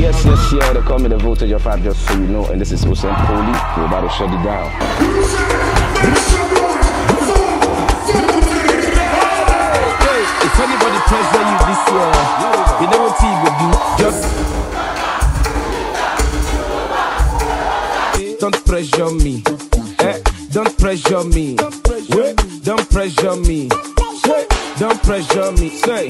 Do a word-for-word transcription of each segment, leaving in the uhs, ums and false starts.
Yes, yes, yeah, they call me the Voltageofhype, just so you know. And this is Usain Poli. We're about to shut it down. Hey, if anybody pressure you this year, you know what you will do. Just don't pressure me. Eh? Don't pressure me. Wait, don't pressure me. Wait, don't pressure me. Say.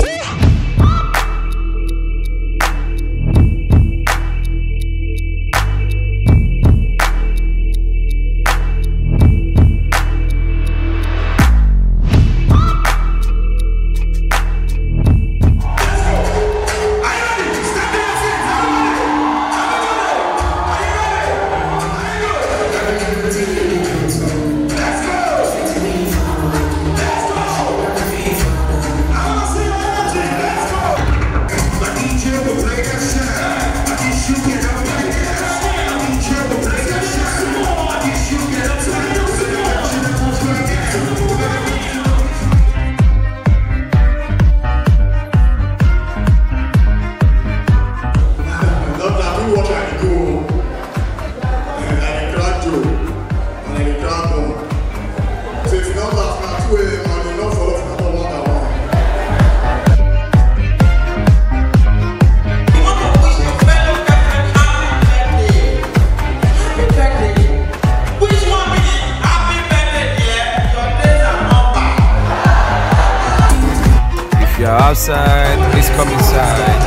You're outside, please come inside.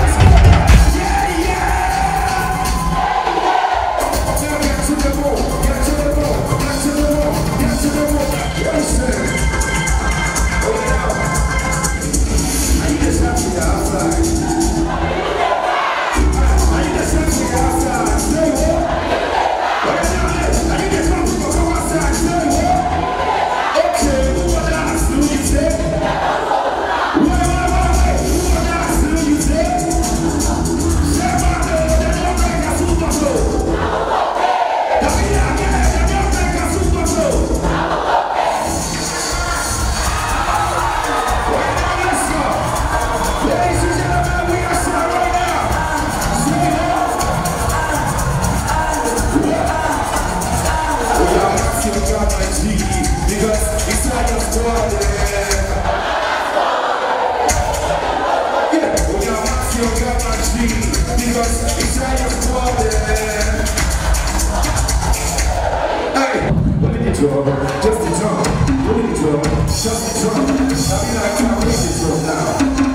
Just the drum, really the drum, just the drum. I mean, I can't wait the drum now.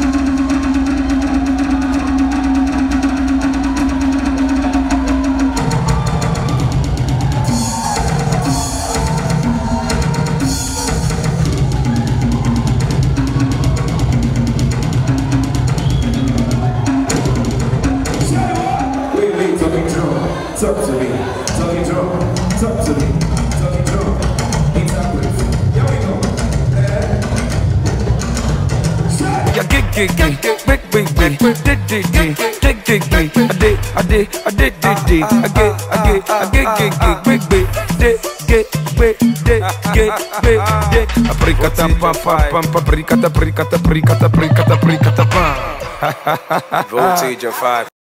Wait, wait, talking drum, talk to me, talking drum, talk to me. Gig, gig, big, big, big, dig, dig, dig, dig, dig, dig, I did, I did, I did, did, did, I get, I get, I get, gig, gig, big, big, dig, get, big, dig, get, big, dig. Apricata, pam, pam, pam, papricata, apricata, apricata, apricata, apricata, pam. Voltageofhype.